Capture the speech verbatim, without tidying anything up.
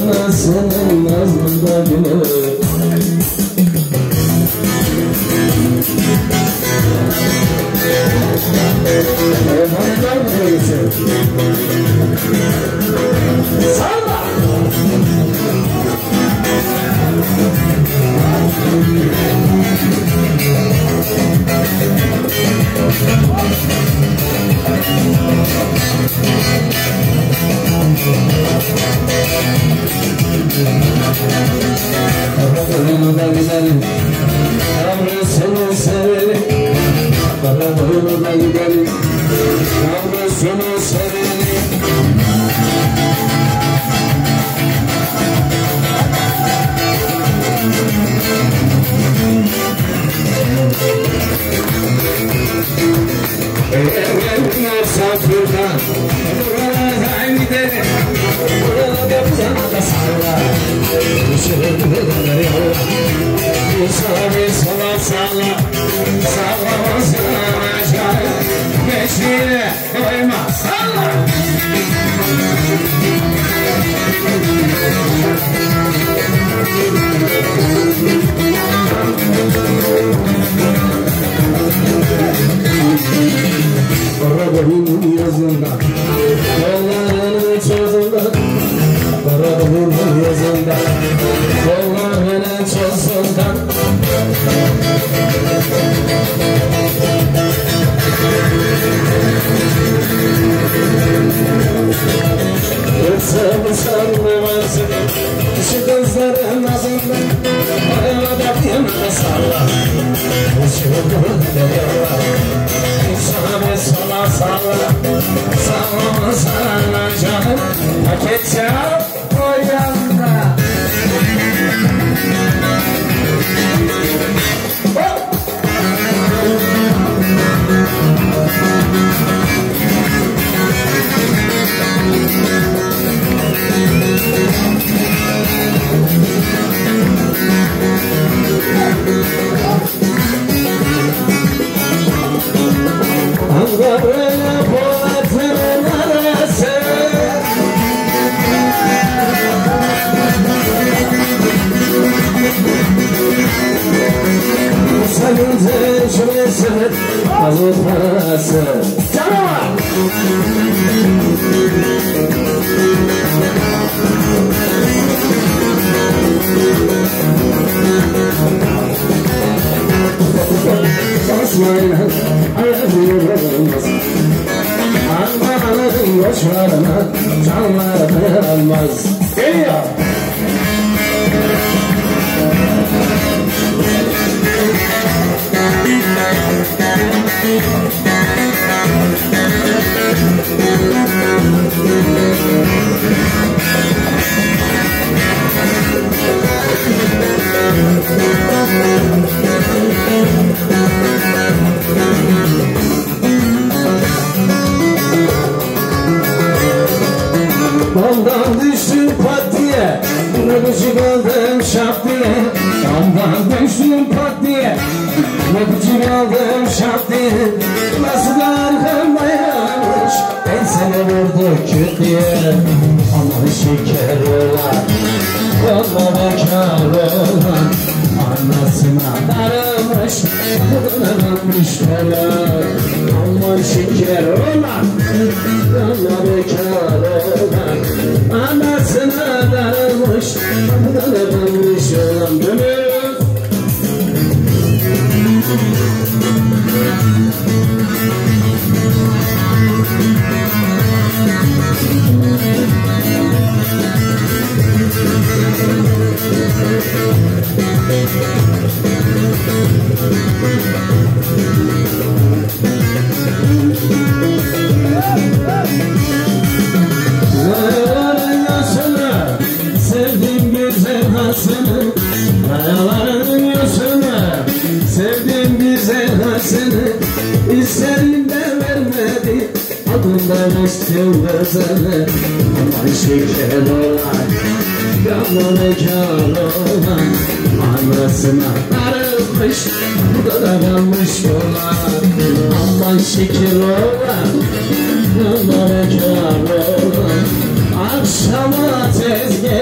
anasının nazında günü. Hanımlar mı koyuyorsun? Salla! Boynu da gidelim, yavru seni severim. Kara boynu da gidelim, yavru seni severim. Evlenme safırdan, buralara gidelim. Burada burada salla. Sabi sala salla, salla salla çay, geçtiğine koyma salla. Karaboyunun yazında, yollarının çözünde. Karaboyunun yazında, yollarının çözünde. Yoksa sarılmazsın, şu kızların nazında. Ayağda yanına salla, şu kızlara. Sabi salla salla, salla salla canım. Hak edeceğim o yanda. Angarına polatının arası, sakınca şurası azot parası. Canavar! Basmayla ayırılmaz, Anadolu'nun yollarına canlar dayanmaz. Geliyor! Damdan düştüm pat diye, nöbücü kaldım şap diye. Damdan düştüm pat diye, nöbücü kaldım şap diye. Nasıl arkamdaymış, ben seni vurdu küt diye. Aman şeker olan, valla bekar olan. Anasına darılmış, kudurlanmış falan. Aman şeker olan, valla bekar olan. Anasına darılmış, kudurlanmış olan. Dönüyoruz. Kayaların yaşını, sevdim güzel hasını. Kayaların yaşını, sevdim güzel hasını. İsterim de vermedi, adından istiyorum özene. Aman şeker olan, yanına bekar olan. Anasına darılmış, burada da kalmış olan. Aman şeker olan, yanına bekar olan. Akşama tezgah